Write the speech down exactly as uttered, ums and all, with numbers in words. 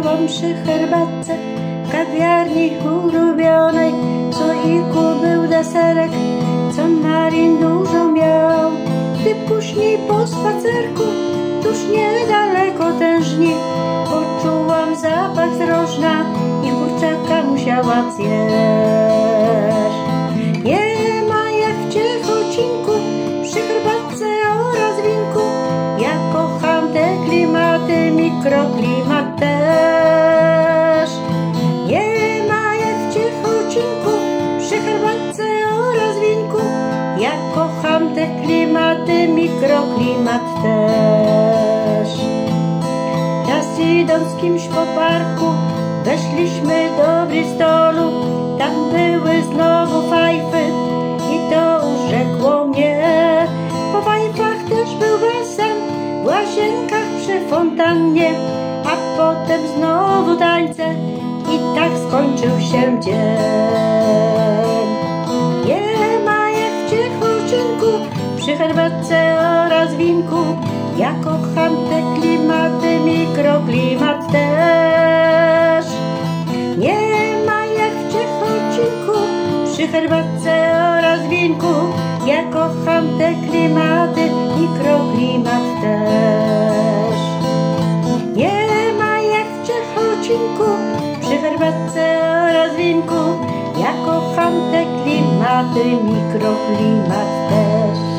Usiadłam przy herbatce w kawiarni ulubionej. W słoiku był deserek, co Marin dużo miał. Gdy później po spacerku, tuż niedaleko tężni, poczułam zapach z rożna i kurczaka musiała zjeść. Nie ma jak w Ciechocinku, przy herbatce oraz winku. Ja kocham te klimaty, mikroklimat też. Nie ma jak w Ciechocinku, przy herbatce oraz winku. Ja kocham te klimaty, mikroklimat też. Raz idąc z kimś po parku, weszliśmy do Bristolu. Tam były znowu fajfy i to urzekło mnie. Po fajfach też był basen, w łazienkach przy fontannie, a potem znowu tańce i tak skończył się dzień. Nie ma jak w Ciechocinku, przy herbatce oraz winku. Ja kocham te klimaty, mikroklimat też. Nie ma jak w Ciechocinku, przy herbatce oraz winku. Ja kocham te klimaty, mikroklimat też. Nie ma jak w Ciechocinku, przy herbatce oraz winku. Ja kocham te klimaty, mikroklimat też.